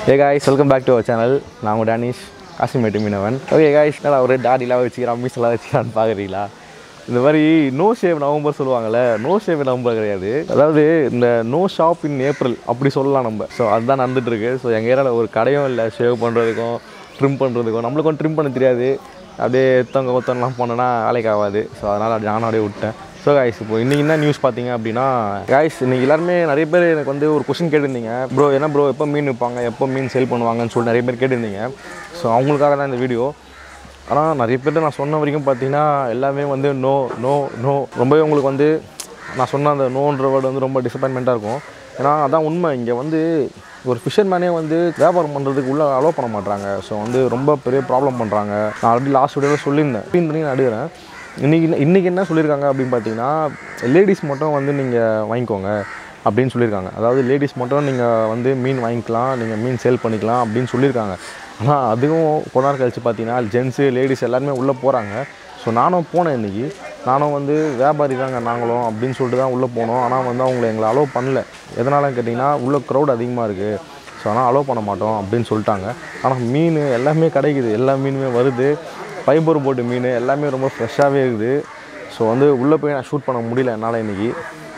Hey guys, welcome back to our channel. நான் டேனிஷ் காசிமேட்டு மீனவன். ஓகே guys, நான் ஒரு டாடிலாம் வச்சுக்கிறேன், அம்மிஸ்லாம் வச்சுக்கிறான்னு பார்க்குறீங்களா? இந்த மாதிரி நோ ஷேவ் நவம்பர் சொல்லுவாங்கள்ல, நோ ஷேவ் நவம்பர் கிடையாது. அதாவது இந்த நோ ஷாப் இன் ஏப்ரல் அப்படி சொல்லலாம் நம்ம. ஸோ அதுதான் நடந்துகிட்ருக்கு. ஸோ எங்கள் ஏரியாவில் ஒரு கடையும் இல்லை ஷேவ் பண்ணுறதுக்கும் ட்ரிம் பண்ணுறதுக்கும். நம்மளுக்கும் ட்ரிம் பண்ண தெரியாது, அப்படியே ஒத்தவங்கலாம் போனோன்னா வேலைக்கு ஆகாது. ஸோ அதனால் நானும் அப்படியே விட்டேன். ஸோ காய்ஸ், இப்போ இன்றைக்கி என்ன நியூஸ் பார்த்தீங்க அப்படின்னா, காய்ஸ் இன்றைக்கி எல்லாருமே நிறைய பேர் எனக்கு வந்து ஒரு கொஸ்டின் கேட்டிருந்தீங்க. ப்ரோ என்ன ப்ரோ எப்போ மீன் விற்பாங்க, எப்போ மீன் சேல் பண்ணுவாங்கன்னு சொல்லி நிறைய பேர் கேட்டிருந்தீங்க. ஸோ அவங்களுக்காக தான் இந்த வீடியோ. ஆனால் நிறைய பேர்ட்டு நான் சொன்ன வரைக்கும் பார்த்தீங்கன்னா எல்லாமே வந்து நோ நோ நோ. ரொம்பவே உங்களுக்கு வந்து நான் சொன்ன அந்த நோன்ற வேர்டு வந்து ரொம்ப டிசப்பாயின்மெண்ட்டாக இருக்கும். ஏன்னா அதான் உண்மை. இங்கே வந்து ஒரு ஃபிஷர்மேனே வந்து வியாபாரம் பண்ணுறதுக்கு உள்ளே அலோவ் பண்ண மாட்டாங்க. ஸோ வந்து ரொம்ப பெரிய ப்ராப்ளம் பண்ணுறாங்க. நான் ஆல்ரெடி லாஸ்ட் வீடியோவில் சொல்லியிருந்தேன், அப்படின்னு நான் அடுக்கிறேன். இன்றைக்கி என்ன சொல்லியிருக்காங்க அப்படின்னு பார்த்தீங்கன்னா, லேடிஸ் மட்டும் வந்து நீங்கள் வாங்கிக்கோங்க அப்படின்னு சொல்லியிருக்காங்க. அதாவது லேடிஸ் மட்டும் நீங்கள் வந்து மீன் வாங்கிக்கலாம், நீங்கள் மீன் சேல் பண்ணிக்கலாம் அப்படின்னு சொல்லியிருக்காங்க. ஆனால் அதுவும் கொஞ்ச நேரம் கழிச்சு பார்த்தீங்கன்னா ஜென்ஸு லேடிஸ் எல்லாருமே உள்ளே போகிறாங்க. ஸோ நானும் போனேன் இன்றைக்கி. நானும் வந்து வியாபாரி தாங்க நாங்களும் அப்படின்னு சொல்லிட்டு தான் உள்ளே போனோம். ஆனால் வந்து அவங்கள எங்களை அலோவ் பண்ணல. எதனாலன்னு கேட்டிங்கன்னா உள்ளே க்ரௌட் அதிகமாக இருக்குது, ஸோ ஆனால் அலோவ் பண்ண மாட்டோம் அப்படின்னு சொல்லிட்டாங்க. ஆனால் மீன் எல்லாமே கிடைக்குது, எல்லா மீனுமே வருது. ஃபைபர் போட்டு மீன் எல்லாமே ரொம்ப ஃப்ரெஷ்ஷாகவே இருக்குது. ஸோ வந்து உள்ளே போய் நான் ஷூட் பண்ண முடியல என்னால் இன்றைக்கி.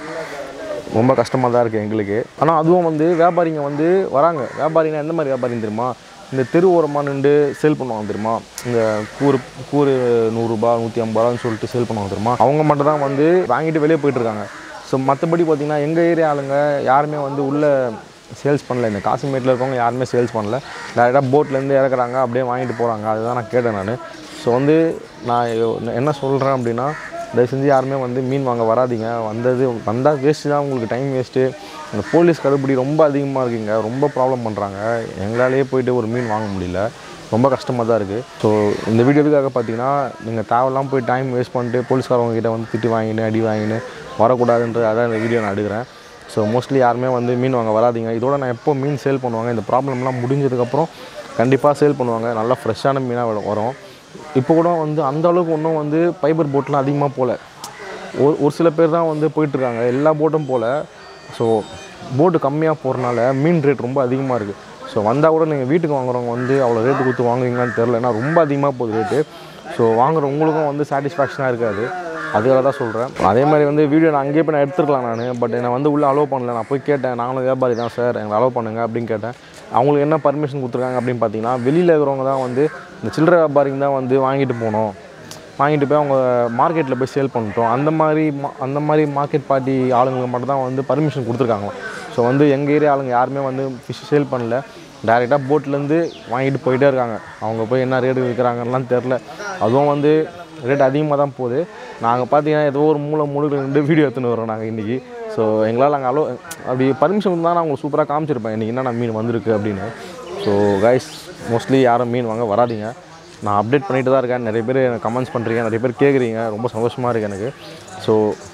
ரொம்ப கஷ்டமாக தான் இருக்குது எங்களுக்கு. ஆனால் அதுவும் வந்து வியாபாரிங்க வந்து வராங்க. வியாபாரிங்கன்னா எந்த மாதிரி வியாபாரின்னு தெரியுமா? இந்த தெரு ஓரமாக நின்று சேல் பண்ணுவாங்க தெரியுமா? இந்த கூறு 100 ரூபா 150 ரூபான்னு சொல்லிட்டு சேல் பண்ணுவாங்க தெரியுமா? அவங்க மட்டும் தான் வந்து வாங்கிட்டு வெளியே போயிட்டுருக்காங்க. ஸோ மற்றபடி பார்த்திங்கன்னா எங்கள் ஏரியா ஆளுங்க யாருமே வந்து உள்ளே சேல்ஸ் பண்ணல. இந்த காசிமேட்டில் இருக்கவங்க யாருமே சேல்ஸ் பண்ணல. டேரெக்டாக போட்லேருந்து இறக்குறாங்க, அப்படியே வாங்கிட்டு போகிறாங்க. அதுதான் நான் கேட்டேன் நான். ஸோ வந்து நான் என்ன சொல்கிறேன் அப்படின்னா, தயவு செஞ்சு யாருமே வந்து மீன் வாங்க வராதிங்க. வந்தால் வேஸ்ட்டு தான், உங்களுக்கு டைம் வேஸ்ட்டு. இந்த போலீஸ் கடுப்பிடி ரொம்ப அதிகமாக இருக்குங்க, ரொம்ப ப்ராப்ளம் பண்ணுறாங்க. எங்களாலேயே போய்ட்டு ஒரு மீன் வாங்க முடியல, ரொம்ப கஷ்டமாக தான் இருக்குது. ஸோ இந்த வீடியோவுக்காக பார்த்தீங்கன்னா, நீங்கள் தேவையில்லாமல் போய் டைம் வேஸ்ட் பண்ணிட்டு போலீஸ்காரவங்க கிட்டே வந்து திட்டி வாங்கின்னு அடி வாங்கின்னு வரக்கூடாதுன்ற அதான் இந்த வீடியோ நான் எடுக்கிறேன். ஸோ மோஸ்ட்லி யாருமே வந்து மீன் வாங்க வராதிங்க. இதோட நான் எப்போ மீன் சேல் பண்ணுவாங்க, இந்த ப்ராப்ளம்லாம் முடிஞ்சதுக்கப்புறம் கண்டிப்பாக சேல் பண்ணுவாங்க. நல்லா ஃப்ரெஷ்ஷான மீனாக வரும். இப்போ கூட வந்து அந்தளவுக்கு ஒன்றும் வந்து ஃபைபர் போட்லாம் அதிகமாக போகல. ஒரு சில பேர் தான் வந்து போயிட்டுருக்காங்க, எல்லா போட்டும் போகல. ஸோ போட்டு கம்மியாக போகிறனால மீன் ரேட் ரொம்ப அதிகமாக இருக்குது. ஸோ வந்தால் கூட நீங்கள் வீட்டுக்கு வாங்குறவங்க வந்து அவ்வளோ ரேட்டு கொடுத்து வாங்குவீங்களான்னு தெரில. ஏன்னா ரொம்ப அதிகமாக போகுது ரேட்டு. ஸோ வாங்குறவங்களுக்கும் வந்து சாட்டிஸ்ஃபேக்ஷனாக இருக்காது. அதுக்காக தான் சொல்கிறேன். அதே மாதிரி வந்து வீடியோ நான் அங்கேயே போய் நான் எடுத்துருக்கலாம் நான். பட் என்னை வந்து உள்ளே அலோவ் பண்ணல. நான் போய் கேட்டேன், நாங்களும் வியாபாரி தான் சார், எங்களை அலோவ் பண்ணுங்கள் அப்படின்னு கேட்டேன். அவங்களுக்கு என்ன பர்மிஷன் கொடுத்துருக்காங்க அப்படின்னு பார்த்தீங்கன்னா, வெளியில் இருக்கிறவங்க தான் வந்து இந்த சில்லறை வியாபாரிங்க தான் வந்து வாங்கிட்டு போகணும், வாங்கிட்டு போய் அவங்க மார்க்கெட்டில் போய் சேல் பண்ணிட்டோம். அந்த மாதிரி மார்க்கெட் பார்ட்டி ஆளுங்களுக்கு மட்டும் தான் வந்து பர்மிஷன் கொடுத்துருக்காங்க. ஸோ வந்து எங்கள் ஏரியா ஆளுங்க யாருமே வந்து ஃபிஷ் சேல் பண்ணல. டேரெக்டாக போட்லேருந்து வாங்கிட்டு போயிட்டே இருக்காங்க. அவங்க போய் என்ன ரேட்டு விற்கிறாங்கலாம் தெரில. அதுவும் வந்து ரேட் அதிகமாக தான் போகுது. நாங்கள் பார்த்தீங்கன்னா ஏதோ ஒரு மூலையில் நின்று வீடியோ எடுத்துன்னு வரோம் நாங்கள் இன்றைக்கி. ஸோ எங்களால் நாங்கள் அப்படி பர்மிஷன் இருந்தால் நான் உங்களுக்கு சூப்பராக காமிச்சிருப்பேன் இன்றைக்கி என்னென்ன மீன் வந்திருக்கு அப்படின்னு. ஸோ கைஸ், மோஸ்ட்லி யாரும் மீன் வாங்க வராதிங்க. நான் அப்டேட் பண்ணிட்டு தான் இருக்கேன். நிறைய பேர் எனக்கு கமெண்ட்ஸ் பண்ணுறீங்க, நிறைய பேர் கேட்குறீங்க. ரொம்ப சந்தோஷமாக இருக்குது எனக்கு. ஸோ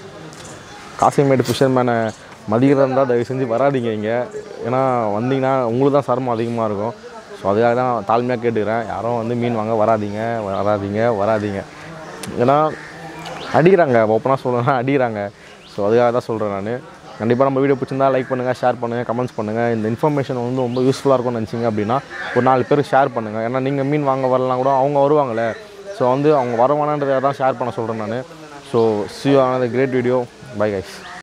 காசிமேடு ஃபிஷர்மேனை மதிக்கிறதா இருந்தால் தயவு செஞ்சு வராதிங்க இங்கே. ஏன்னா வந்தீங்கன்னா உங்களுக்கு தான் சிரமம் அதிகமாக இருக்கும். ஸோ அதுக்காக தான் தாழ்மையாக கேட்டுக்கிறேன், யாரும் வந்து மீன் வாங்க வராதிங்க. ஏன்னா அடிக்கிறாங்க, ஓப்பனாக சொல்லணும்னா அடிக்கிறாங்க. ஸோ அதுக்காக தான் சொல்கிறேன் நான். கண்டிப்பாக நம்ம வீடியோ பிடிச்சிருந்தா லைக் பண்ணுங்கள், ஷேர் பண்ணுங்கள், கமெண்ட்ஸ் பண்ணுங்கள். இந்த இன்ஃபர்மேஷன் வந்து ரொம்ப யூஸ்ஃபுல்லாக இருக்கும்னு நினச்சிங்க அப்படின்னா ஒரு 4 பேருக்கு ஷேர் பண்ணுங்கள். ஏன்னா நீங்கள் மீன் வாங்க வரலாம் கூட அவங்க வருவாங்களே. ஸோ வந்து அவங்க வரவானான்றதை தான் ஷேர் பண்ண சொல்கிறேன் நான். So see you on another great video. Bye guys.